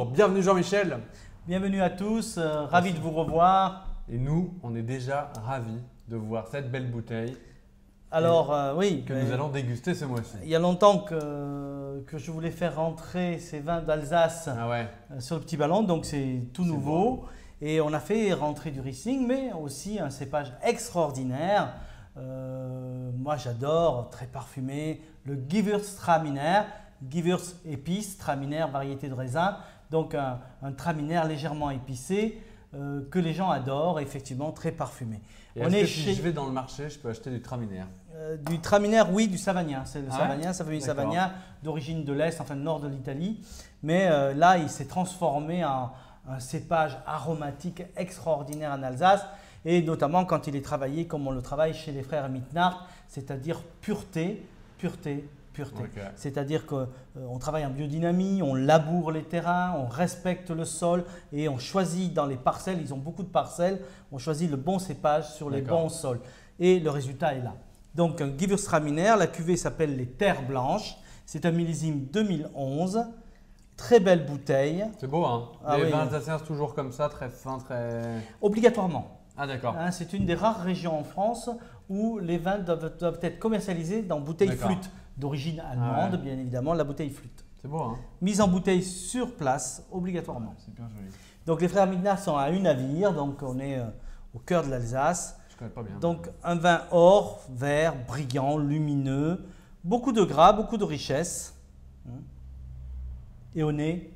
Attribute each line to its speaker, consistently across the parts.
Speaker 1: Bonjour, bienvenue Jean-Michel.
Speaker 2: Bienvenue à tous, ravi de vous revoir.
Speaker 1: Et nous, on est déjà ravis de voir cette belle bouteille.
Speaker 2: Alors, oui.
Speaker 1: Que nous allons déguster ce mois-ci.
Speaker 2: Il y a longtemps que je voulais faire rentrer ces vins d'Alsace sur le petit ballon, donc c'est tout nouveau.
Speaker 1: Bon.
Speaker 2: Et on a fait rentrer du Riesling, mais aussi un cépage extraordinaire. Moi, j'adore, très parfumé, le Gewürztraminer. Gewürz épice, Traminer, variété de raisin. Donc un Traminer légèrement épicé que les gens adorent, effectivement très parfumé.
Speaker 1: Et si je vais dans le marché, je peux acheter du Traminer?
Speaker 2: Du Traminer, oui, du Savagnin. C'est le Savagnin, ça fait une Savagnin d'origine de l'Est, enfin du nord de l'Italie. Mais là, il s'est transformé en un cépage aromatique extraordinaire en Alsace. Et notamment quand il est travaillé comme on le travaille chez les frères Mittenard, c'est-à-dire pureté, pureté, pureté.
Speaker 1: Okay.
Speaker 2: C'est-à-dire qu'on travaille en biodynamie, on laboure les terrains, on respecte le sol et on choisit dans les parcelles, ils ont beaucoup de parcelles, on choisit le bon cépage sur les bons sols. Et le résultat est là. Donc un Gewürztraminer, la cuvée s'appelle les Terres Blanches, c'est un millésime 2011, très belle bouteille.
Speaker 1: C'est beau, hein? Les vins alsaciens toujours comme ça, très fins, très…
Speaker 2: Obligatoirement.
Speaker 1: Ah d'accord.
Speaker 2: Hein, c'est une des rares régions en France où les vins doivent être commercialisés dans bouteilles flûte. D'origine allemande, bien évidemment, la bouteille flûte.
Speaker 1: C'est beau, hein?
Speaker 2: Mise en bouteille sur place, obligatoirement.
Speaker 1: C'est bien joli.
Speaker 2: Donc les frères Mittenard sont à Unavir, donc on est au cœur de l'Alsace.
Speaker 1: Je connais pas bien.
Speaker 2: Donc un vin or, vert, brillant, lumineux, beaucoup de gras, beaucoup de richesse. Et au nez.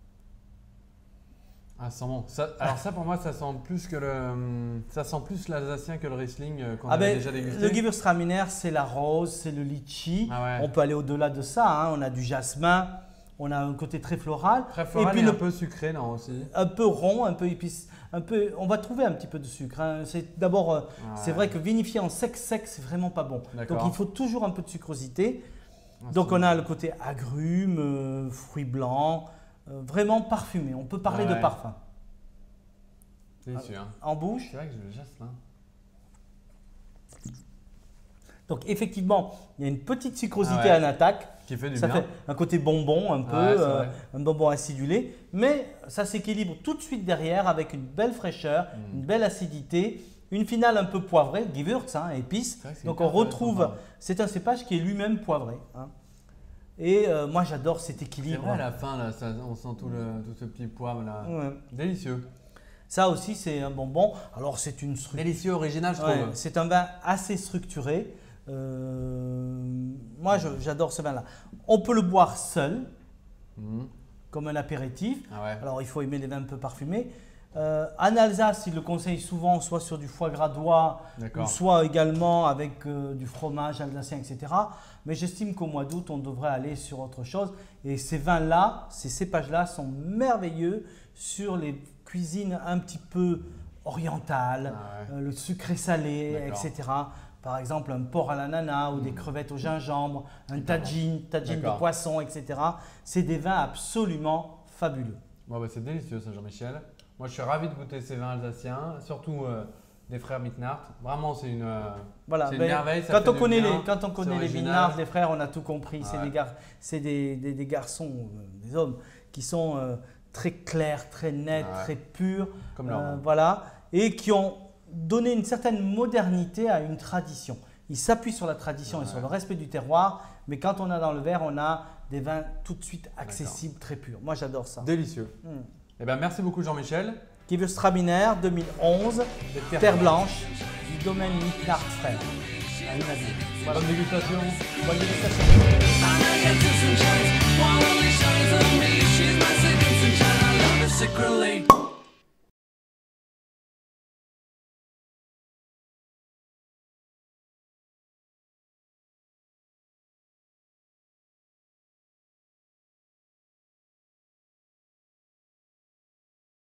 Speaker 1: Ah, ça sent bon. Alors ça pour moi, ça sent plus que ça sent plus l'alsacien que le Riesling qu'on avait déjà dégusté.
Speaker 2: Le Gewürztraminer, c'est la rose, c'est le litchi. On peut aller au-delà de ça. Hein. On a du jasmin, on a un côté très floral.
Speaker 1: Très floral et un peu sucré, non aussi.
Speaker 2: Un peu rond, un peu épice. On va trouver un petit peu de sucre. Hein. D'abord, c'est vrai que vinifié en sec, c'est vraiment pas bon. Donc il faut toujours un peu de sucrosité. Donc on a le côté agrumes, fruits blancs. Vraiment parfumé, on peut parler de parfum.
Speaker 1: Délicieux. Hein.
Speaker 2: En bouche.
Speaker 1: C'est vrai que je le jasmin.
Speaker 2: Donc effectivement, il y a une petite sucrosité en attaque.
Speaker 1: Qui fait du
Speaker 2: ça
Speaker 1: bien.
Speaker 2: fait un côté bonbon, un peu, un bonbon acidulé. Mais ça s'équilibre tout de suite derrière avec une belle fraîcheur, une belle acidité. Une finale un peu poivrée, Gewürz, hein, épice. Donc on retrouve, c'est un cépage qui est lui-même poivré. Hein. Et moi j'adore cet équilibre.
Speaker 1: C'est vrai, à la fin, là, on sent tout ce petit poivre là. Délicieux.
Speaker 2: Ça aussi c'est un bonbon. Alors c'est une structure.
Speaker 1: Délicieux, original je trouve.
Speaker 2: C'est un vin assez structuré. Moi j'adore ce vin là. On peut le boire seul, comme un apéritif. Alors il faut aimer les vins un peu parfumés. En Alsace, ils le conseillent souvent soit sur du foie gras d'oie, ou soit également avec du fromage alsacien, etc. Mais j'estime qu'au mois d'août, on devrait aller sur autre chose. Et ces vins-là, ces cépages-là sont merveilleux sur les cuisines un petit peu orientales, le sucré salé, etc. Par exemple, un porc à l'ananas ou des crevettes au gingembre, un tagine de poisson, etc. C'est des vins absolument fabuleux.
Speaker 1: Bon, c'est délicieux ça, Jean-Michel. Moi, je suis ravi de goûter ces vins alsaciens, surtout des frères Mittenard. Vraiment, c'est une merveille.
Speaker 2: Quand on connaît les Mittenard, les frères, on a tout compris. C'est des garçons, des hommes qui sont très clairs, très nets, très purs.
Speaker 1: Comme leur
Speaker 2: voilà, et qui ont donné une certaine modernité à une tradition. Ils s'appuient sur la tradition et sur le respect du terroir, mais quand on a dans le verre, on a des vins tout de suite accessibles, très purs. Moi, j'adore ça.
Speaker 1: Délicieux. Eh ben, merci beaucoup Jean-Michel.
Speaker 2: Gewürztraminer 2011, Terre Blanche, du domaine Mittenard Frères.
Speaker 1: Bonne dégustation.
Speaker 2: Bonne dégustation.